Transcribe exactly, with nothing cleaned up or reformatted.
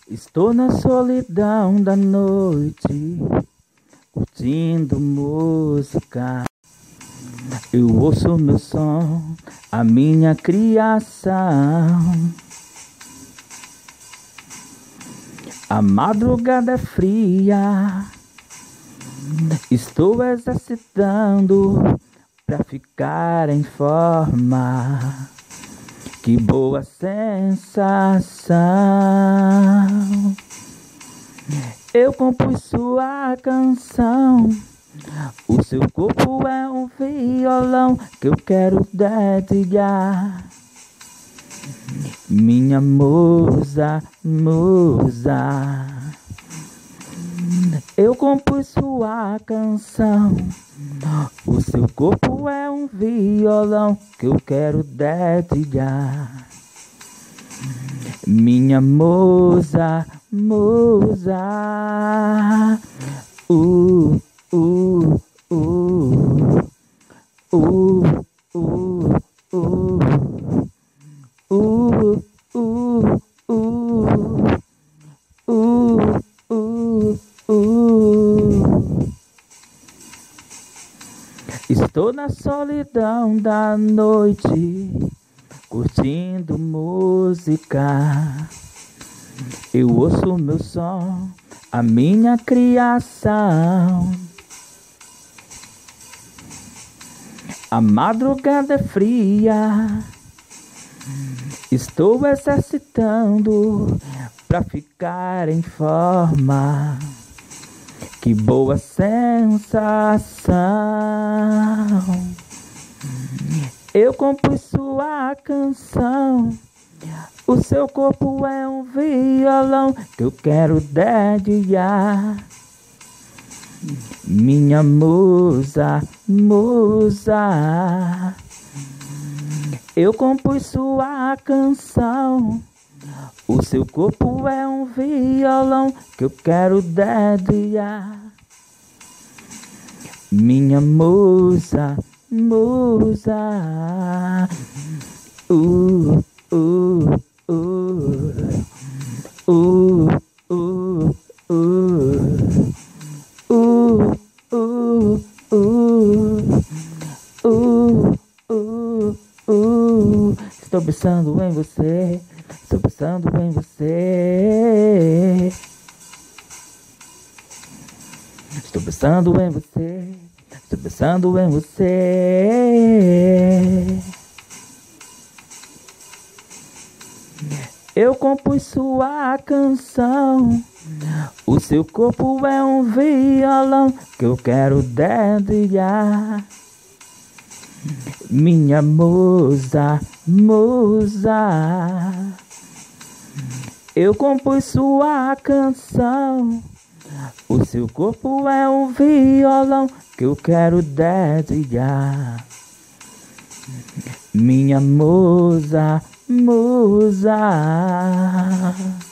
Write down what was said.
Estou na solidão da noite, curtindo música. Eu ouço meu som, a minha criação. A madrugada é fria, estou exercitando pra ficar em forma. Que boa sensação! Eu compus sua canção. O seu corpo é um violão que eu quero dedilhar. Minha musa, musa. Eu compus sua canção. O seu corpo é um violão que eu quero dedilhar. Minha musa, musa. Uh, uh, uh. Uh, uh, uh. Uh, uh, uh. Uh, uh, uh. Estou na solidão da noite, curtindo música. Eu ouço meu som, a minha criação. A madrugada é fria, estou exercitando pra ficar em forma. Que boa sensação! Eu compus sua canção. O seu corpo é um violão que eu quero dedilhar. Minha musa, musa. Eu compus sua canção. O seu corpo é um violão que eu quero dedilhar. Minha musa, musa. Uh, uh, uh. Uh, uh, uh. Uh, uh, uh. Uh, uh, uh. Estou pensando em você. Estou pensando em você. Estou pensando em você. Estou pensando em você. Eu compus sua canção. O seu corpo é um violão que eu quero dedilhar. Minha musa, musa. Eu compus sua canção. O seu corpo é um violão que eu quero dedilhar. Minha musa, musa.